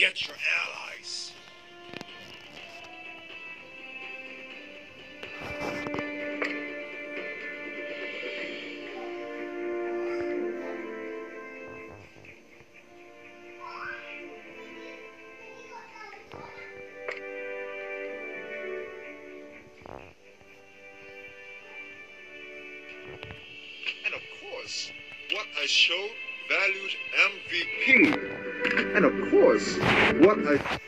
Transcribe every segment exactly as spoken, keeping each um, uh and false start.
get your allies. And of course, what I showed valued M V P. And of course, what I...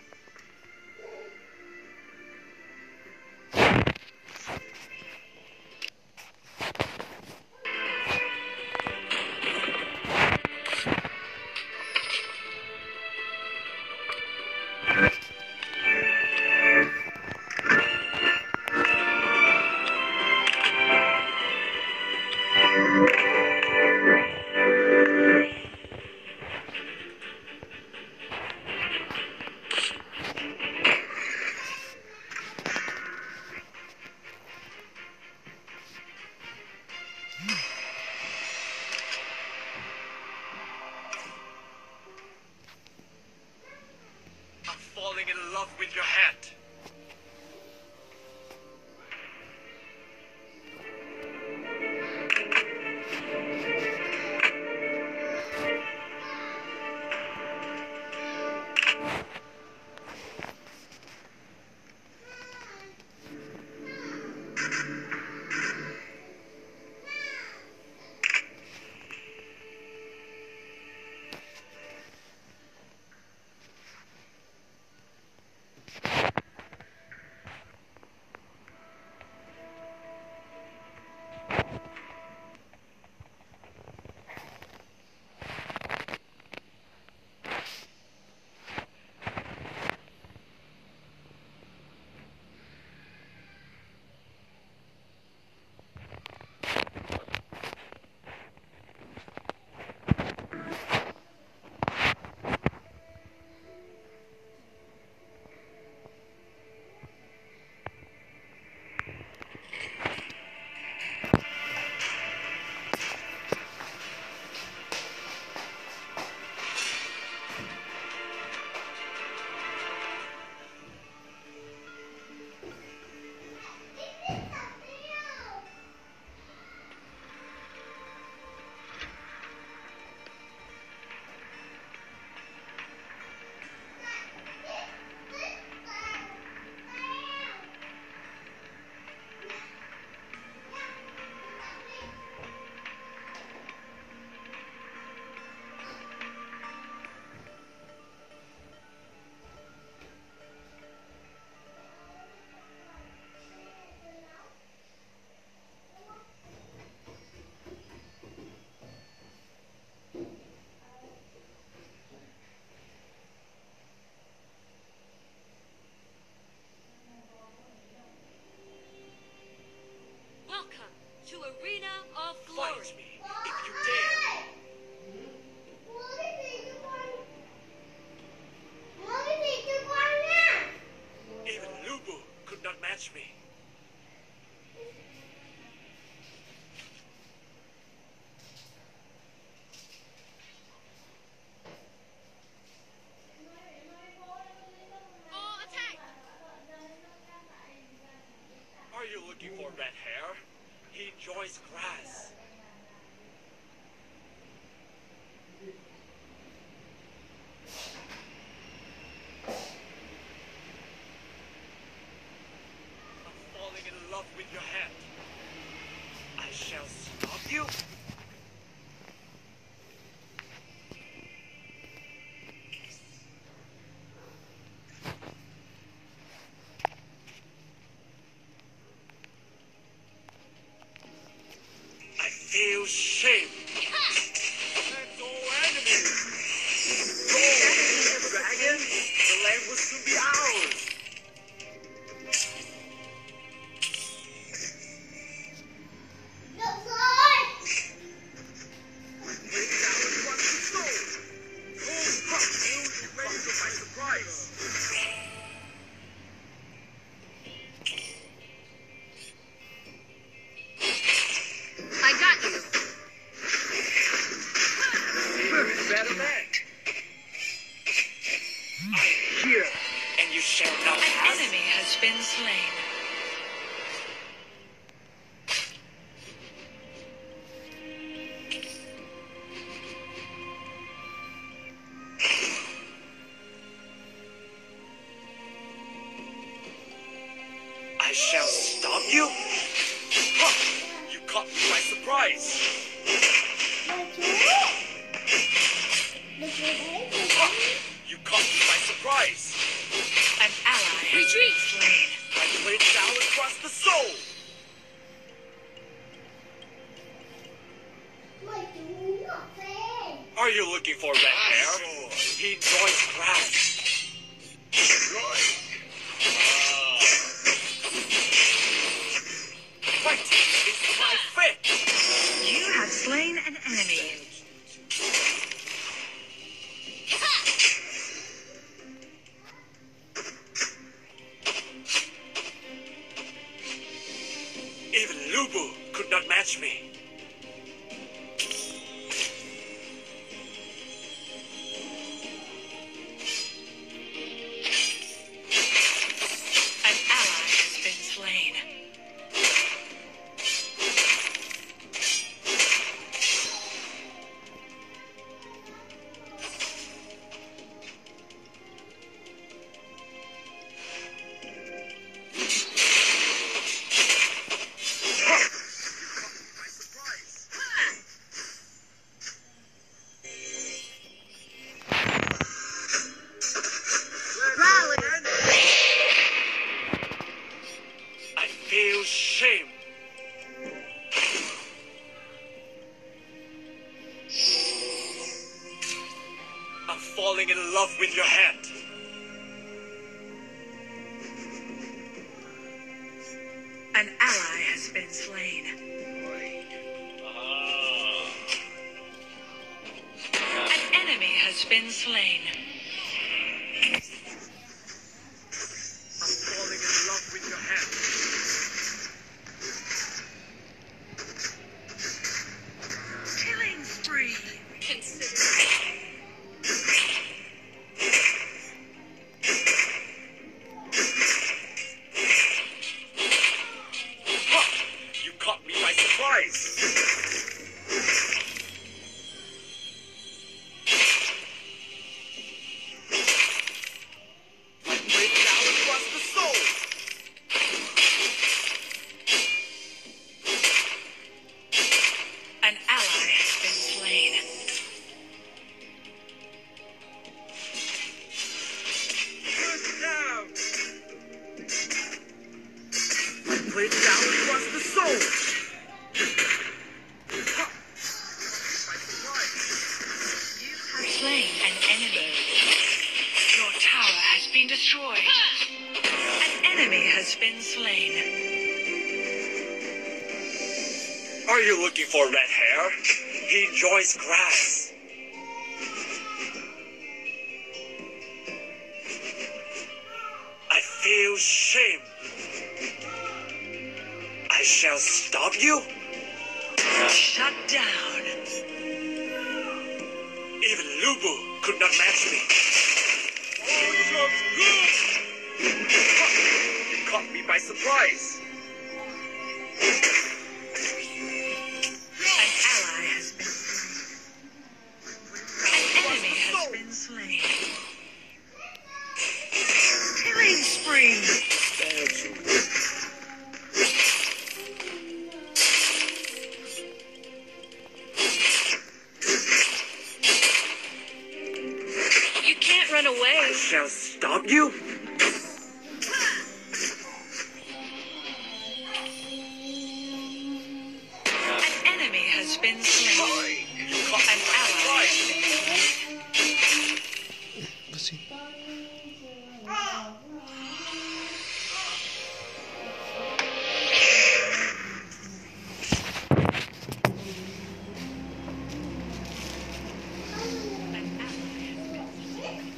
I'm falling in love with your hat. Welcome to Arena of Glory. Fight me if you dare. Even Lubu could not match me. All attack! Are you looking for red hair? He enjoys grass. I'm falling in love with your hat. I shall stop you. I feel shame. That's all enemy. Go, dragon. The land will soon be ours. I am here, and you shall not An pass. enemy has been slain. I shall stop you? Huh. You caught me by surprise. Huh. You caught me by surprise. An ally has been slain. I played down across the soul. Are you looking for red hair? He enjoys grass. Fighting is my fit. You have slain an enemy. Even Lubu could not match me. An ally has been slain. I feel shame. I'm falling in love with your hand. An ally has been slain. An enemy has been slain. I'm falling in love with your hand. Killing spree. Consider. Huh. You caught me by surprise. I played down across the soul. An ally has been slain. First down. I played down across the soul. Huh. By surprise. You have slain an enemy. Your tower has been destroyed. An enemy has been slain. Are you looking for red hair? He enjoys grass. I feel shame. I shall stop you? Shut down. Even Lubu could not match me. You caught me by surprise. An ally has been slain. An enemy has been slain. Killing spree. You can't run away. I shall stop you? An enemy has been slain. You caught An me by ally surprise. has been slain. An ally has been slain.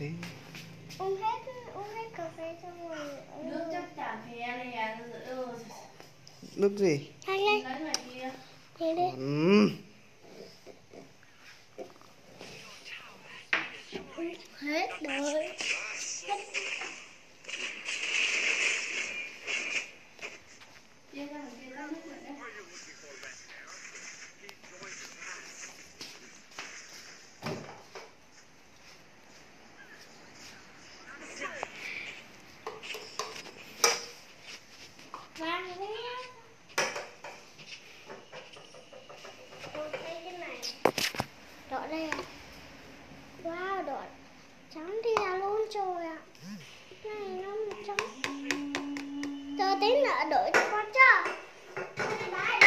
thế. Uống hết, uống hết cà phê xong rồi. Nước chắc chả thế này à. Ừ. Nước gì? Thay lên. Lấy ngoài kia. Đi đi. Ừ. Hết rồi. Chia ra một kia ra nước rồi đấy. Vàng lên. Tôi thấy cái này. Đỏ đây à? Wow, đỏ trắng đi ra luôn rồi ạ. Cái này nó trắng. Chờ tí nữa đổi cho con chưa? Đấy.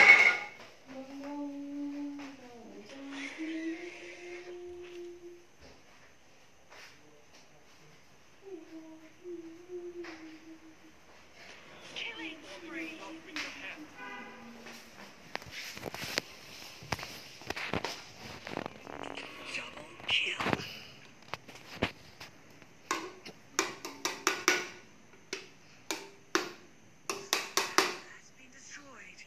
Double kill. Has been destroyed.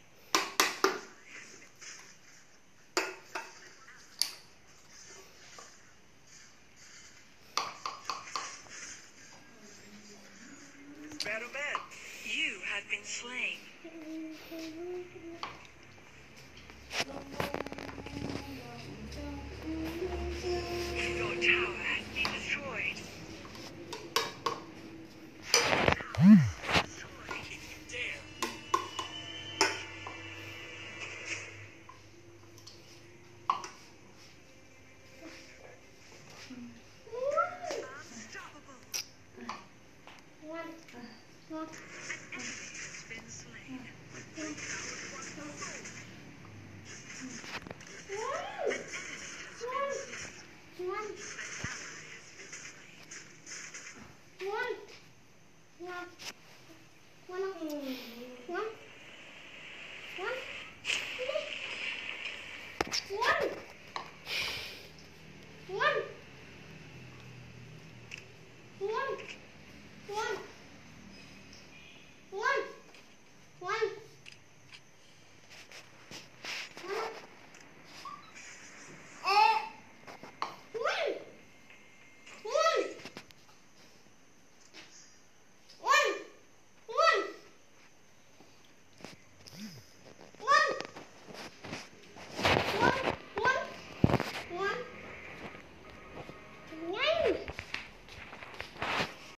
Spider-Man. You have been slain.